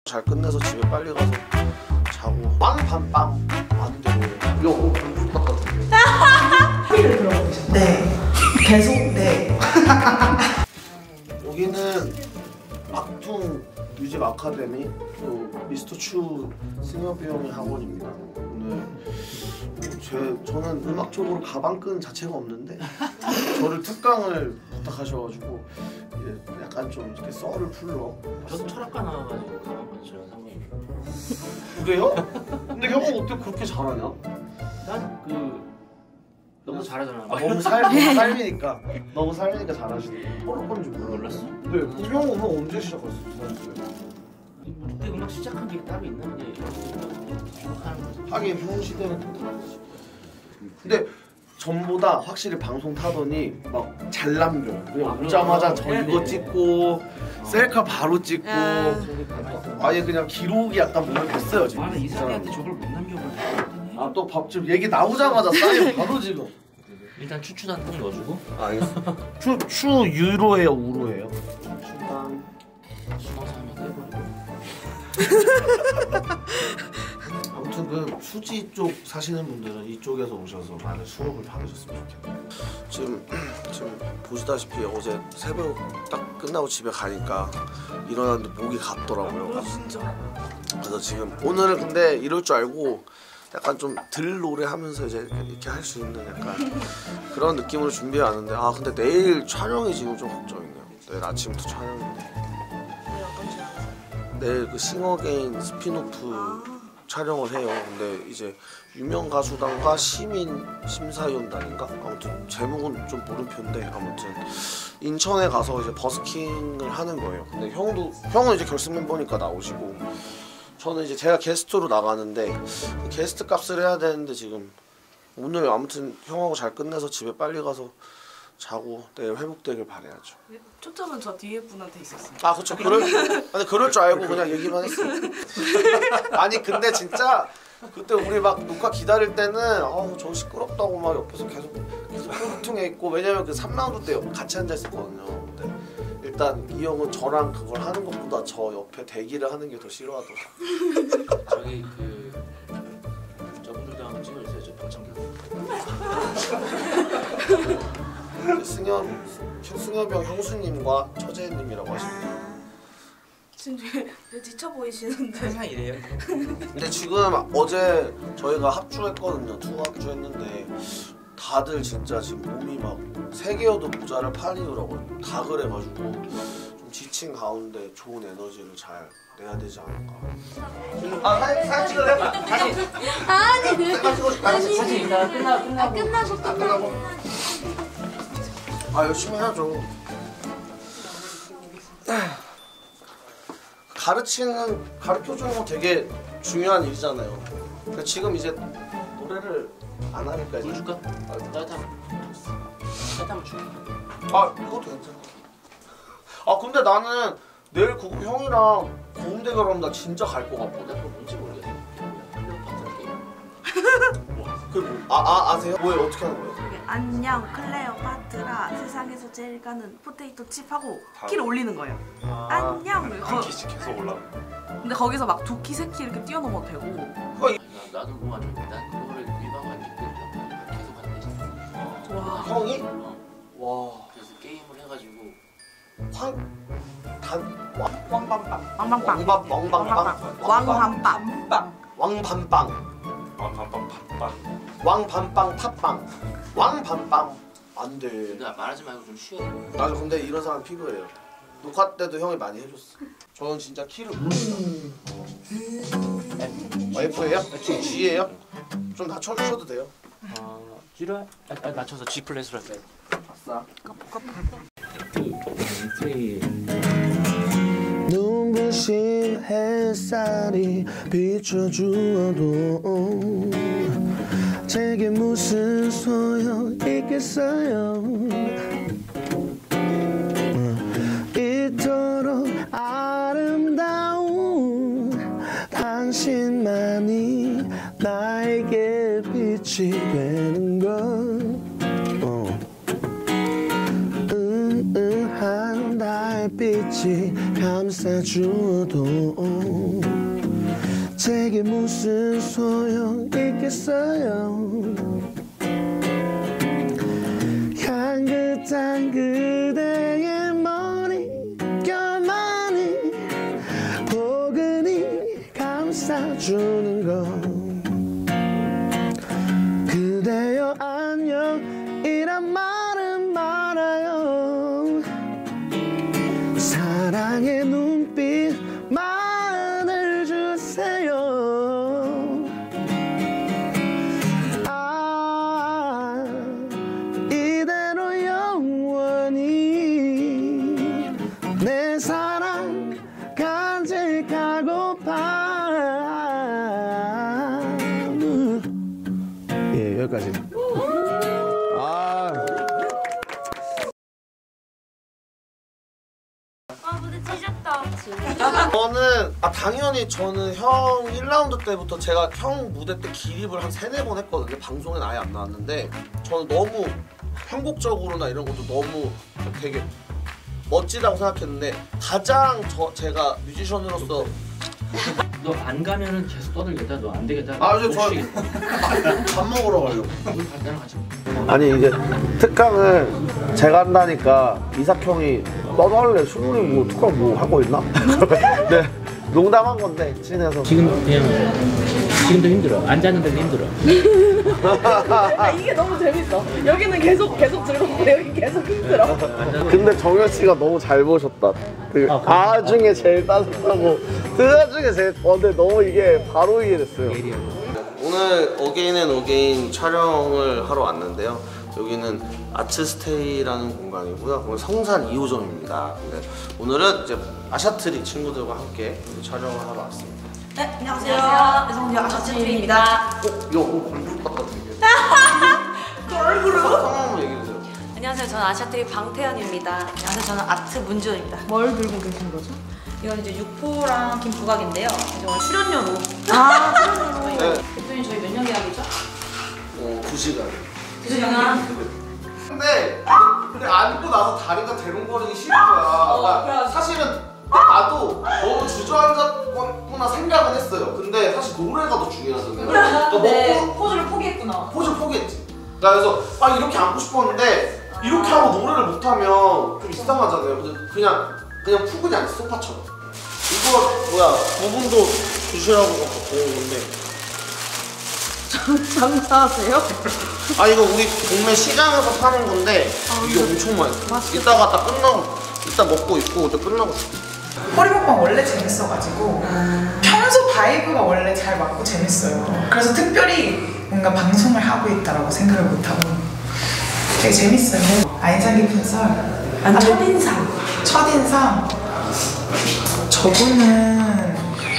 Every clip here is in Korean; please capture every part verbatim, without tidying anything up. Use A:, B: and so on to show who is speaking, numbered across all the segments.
A: 잘 끝내서 집에 빨리 가서 자고 빵빵빵 안 돼. 이거
B: 소리를 들어보셨나요? 네. 계속 네.
A: 여기는 악퉁 뮤직 아카데미 또 미스터 추 승엽이 형의 학원입니다. 오늘 제 저는 음악 쪽으로 가방끈 자체가 없는데 저를 특강을 부탁하셔가지고 이제 약간 좀 이렇게 썰을 풀러.
C: 저도 철학과 나와가지고 가방끈 치는 상관이.
A: 그래요? 근데 형은 어떻게 그렇게 잘하냐?
C: 난 그 너무 잘하잖아.
A: 아, 너무 삶, 너무 삶이니까 너무 삶이니까 잘하시네. 털을 건지 몰랐어? 네, 그 형은 음악 언제 시작했어?
C: 그때 음악 시작한 게 따로 있나? 그냥 하는 거지.
A: 하긴 형 시대는 또 다르지. 근데 전보다 확실히 방송 타더니 막 잘 남겨. 그냥 오자마자 저 이거 찍고 셀카 바로 찍고 아예 그냥 기록이 약간 몸에 뱄어요 지금.
C: 나는 이사리한테 저걸 못 남겨버렸거든.
A: 아 또 밥집 얘기 나오자마자 사인 바로 지금.
C: 일단 추추단 딱 넣어주고.
A: 알겠어. 추, 추 유로예요 우로예요?
C: 추단 숨어서 하면 해버리고.
A: 아무튼 그 수지 쪽 사시는 분들은 이쪽에서 오셔서 많은 수업을 받으셨으면 좋겠네요. 지금 지금 보시다시피 어제 새벽 딱 끝나고 집에 가니까 일어났는데 목이 갔더라고요.
B: 아, 진짜?
A: 그래서 지금 오늘은 근데 이럴 줄 알고 약간 좀 들 노래하면서 이제 이렇게 할 수 있는 약간 그런 느낌으로 준비해 왔는데 아 근데 내일 촬영이 지금 좀 걱정이네요. 내일 아침부터 촬영인데 내일 그 싱어게인 스피노프 아. 촬영을 해요. 근데 이제 유명 가수단과 시민 심사위원단인가? 아무튼 제목은 좀 물음표인데 아무튼 인천에 가서 이제 버스킹을 하는 거예요. 근데 형도 형은 이제 결승 멤버니까 나오시고 저는 이제 제가 게스트로 나가는데 게스트 값을 해야 되는데 지금 오늘 아무튼 형하고 잘 끝내서 집에 빨리 가서 자고 내일 회복되길 바라야죠.
B: 초점은 저 뒤에 분한테 있었어요.
A: 아 그렇죠. 그럴 아니 그럴 줄 알고 그냥 얘기만 했어. 아니 근데 진짜 그때 우리 막 녹화 기다릴 때는 아우 저 시끄럽다고 막 옆에서 계속 계속 뚱뚱해 있고 왜냐면 그 삼 라운드 때 같이 앉아 있었거든요. 근데 일단 이 형은 저랑 그걸 하는 것보다 저 옆에 대기를 하는 게 더 싫어하더라고.
C: 저기 그 저분들도 한번 찍어주세요. 저 방청객.
A: 승엽 승엽이 형 형수님과 처제님이라고 하십니다.
B: 지금 왜 지쳐 보이시는데?
C: 항상 이래요.
A: 근데 지금 어제 저희가 합주했거든요. 투어 합주했는데 다들 진짜 지금 몸이 막 세 개여도 모자랄 판이더라고요. 다 그래가지고 좀 지친 가운데 좋은 에너지를 잘 내야 되지 않을까. 아 사진 사진 찍을래? 다시.
D: 아니.
A: 사진 찍어줄까? 다시.
C: 사진 이따 끝나 끝나고.
D: 아, 끝나고
A: 아, 끝나고. 아 열심히 해야죠. 가르치는 가르쳐주는 거 되게 중요한 일이잖아요. 그러니까 지금 이제 노래를 안 하니까 이제.
C: 물 줄까?
A: 아,
C: 따뜻한 따뜻한 줄게.
A: 아 이것도 괜찮아. 아 근데 나는 내일 그 형이랑 고음 대결하면 나 진짜 갈 것 같거든.
C: 그거 뭔지 모르겠어. 한명 파트너 게임.
A: 그아 아, 아세요? 뭐예요? 어떻게 하는 거예요?
B: 안녕 클레오파트라 세상에서 제일 가는 포테이토 칩하고
A: 다.
B: 키를 올리는 거예요.
A: 아,
B: 안녕.
A: 한 키씩 계속 올라.
B: 근데 거기서 막 두 키, 세 키 이렇게 뛰어넘어도 되고.
C: 나, 나도 뭐가 좀 난 그거를 위반하고 안 됐거든. 계속 하는데.
B: 와.
A: 형이?
C: 어.
A: 와.
C: 그래서 게임을 해가지고
A: 황단 왕빵빵
B: 왕빵빵.
A: 왕빵 왕빵빵
B: 왕밤빵.
A: 왕밤빵
E: 왕밤빵 팥빵
A: 왕밤빵 팥빵 왕밤빵 안돼.
C: 근데 말하지 말고 좀 쉬어.
A: 맞아. 근데 이런 사람 필요해요. 녹화 때도 형이 많이 해줬어. 저는 진짜 키를 와이프예요? G예요? 좀 낮춰주셔도 돼요.
C: 어, G로 아, 아, 낮춰서 G 플랫으로 할까요?
A: 아싸. 눈부신 햇살이 비춰주어도 제게 무슨 소용 있겠어요. 이토록 아름다운 당신만이 나에게 빛이 되는 걸. 어. 은은한 달빛이 감싸주어도 게 무슨 소용 있겠어요. 향긋한 그대의 머릿결만이 포근히 감싸주는 건 그대여 안녕이란 말은 말아요. 사랑의 눈빛만을 주세요. 아 이대로 영원히 내 사랑 간직하고파. 예, 여기까지. 아.
B: 아 무대 찢었다.
A: 저는 아 당연히 저는 형 일 라운드 때부터 제가 형 무대 때 기립을 한 세네 번 했거든요. 방송엔 아예 안 나왔는데 저는 너무 편곡적으로나 이런 것도 너무 되게 멋지다고 생각했는데 가장 저 제가 뮤지션으로서
C: 너 안 가면은 계속 떠들겠다. 너 안 되겠다.
A: 아, 저 저 밥 먹으러 가려고.
C: 우리 나랑 같이.
A: 아니 이제 특강을 제가 한다니까 이삭 형이 너도 할래? 승훈이 뭐 특강 뭐 하고 있나? 네 농담한 건데 친해서.
C: 지금 그냥 지금도 힘들어. 앉았는데도 힘들어.
D: 아 이게 너무 재밌어. 여기는 계속 계속 즐겁고 여기 계속 힘들어.
A: 근데 정현 씨가 너무 잘 보셨다. 그
C: 아,
A: 아 중에 제일 따뜻하고 드아 중에 제일 어, 근데 너무 이게 바로 이해됐어요. 오늘 어게인 앤 어게인 촬영을 하러 왔는데요. 여기는 아츠스테이라는 공간이고요. 오늘 성산 이 호점입니다. 네, 오늘은 이제 아샤트리 친구들과 함께 촬영을 하러 왔습니다.
B: 네 안녕하세요. 배성재 아샤트리입니다.
A: 어? 이거 공부 같다 되게.
B: 그 얼굴로?
A: 상황을 얘기해주세요.
E: 안녕하세요. 저는 아샤트리 방태현입니다. 안녕하세요. 저는 아트 문지원입니다.
D: 뭘 들고 계신 거죠?
E: 이건 이제 육포랑 김부각인데요. 이제 오늘 출연료로.
B: 아
A: 네.
E: 대표님 저희 몇 년 계약이죠?
A: 어, 두 시간.
E: 두 시간.
A: 근데 근데 앉고 나서 다리가 대롱거리기 싫은 거야. 그러니까 사실은 나도 너무 주저앉았구나 생각은 했어요. 근데 사실 노래가 더 중요하잖아요. 그러니까
E: 네,
A: 먹고
E: 포즈를 포기했구나.
A: 포즈 포기했지. 나 그래서 아 이렇게 앉고 싶었는데 이렇게 하고 노래를 못하면 좀 이상하잖아요. 그래서 그냥 그냥 푸근히 앉지 소파처럼. 이거 뭐야 부분도 주시라고 배운 건데.
D: 장사하세요?
A: 아 이거 우리 동네 시장에서 파는 건데 이게 엄청 맛있어. 이따가 딱 끝나고 이따 먹고 있고 또 끝나고 싶어.
F: 호리먹방 원래 재밌어가지고 평소 바이브가 원래 잘 맞고 재밌어요. 그래서 특별히 뭔가 방송을 하고 있다라고 생각을 못하고 되게 재밌어요. 아 인상 깊은 썰.
B: 아, 첫인상.
F: 첫인상. 저분은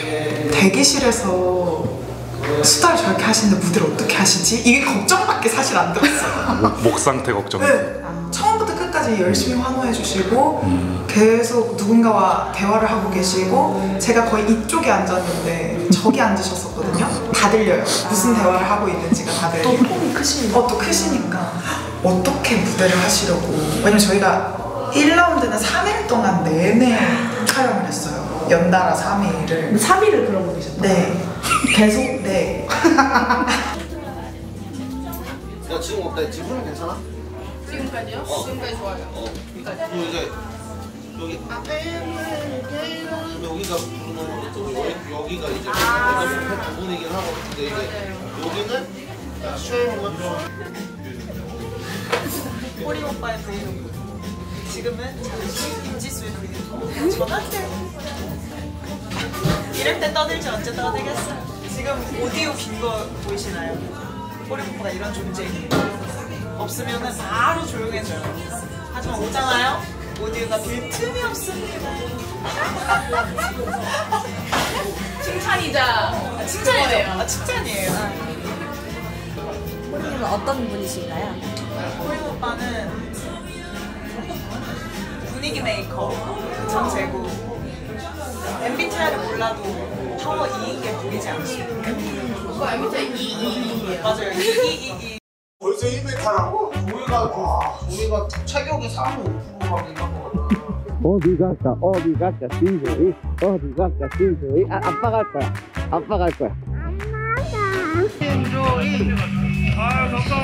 F: 대기실에서 수다를 저렇게 하시는데 무대를 어떻게 하시지? 이게 걱정밖에 사실 안 들었어요.
G: 목 상태 걱정.
F: 네. 처음부터 끝까지 열심히 환호해 주시고 계속 누군가와 대화를 하고 계시고 제가 거의 이쪽에 앉았는데 저기 앉으셨었거든요. 다 들려요. 무슨 대화를 하고 있는지가 다 들려요.
D: 또 폼이 크시니까.
F: 어, 또 크시니까 어떻게 무대를 하시려고. 왜냐면 저희가 일 라운드는 삼 일 동안 내내 촬영을 했어요. 연달아 삼 일을.
D: 삼 일을 그러고 계셨나요?
F: 네. 계속 네.
A: 야 지금 어때? 지금 괜찮아?
D: 지금까지요?
A: 어.
D: 지금까지 좋아요.
A: 어. 그리고 이제 여기 여기가 부르는 거죠. 여기 여기가 이제 내가 부분이긴 하고 근데 이제 여기는 쉐이만
F: 호리 오빠의 브이로그. 지금은 잠시 임지수의 브이로그. 전화대. 이럴 때 떠들지 언제 떠들겠어요. 지금 오디오 빈 거 보이시나요? 호리 오빠가 이런 존재예요. 없으면은 바로 조용해져요. 하지만 오잖아요? 오디오가 빌 틈이 없습니다.
E: 칭찬이자
F: 아, 칭찬이에요. 아, 칭찬이에요.
E: 호리님은 어떤 분이신가요?
F: 호리 오빠는 분위기 메이커 전체고 엠비티아이를 몰라도 파워 이인 게 보이지 않습니까?
D: 그거 엠비티아이 이, 이, 이예요.
F: 맞아요. 이, 이, 이.
A: 벌써 이백타라고? 조이가 조이가 체격이 삼십오 퍼센트 하긴
H: 어디 갈까 어디 갈까 신조이 어디 갈까 신조이 아 아빠 갈 거야 아빠 갈 거야
G: 엔조이. 아 감사합니다.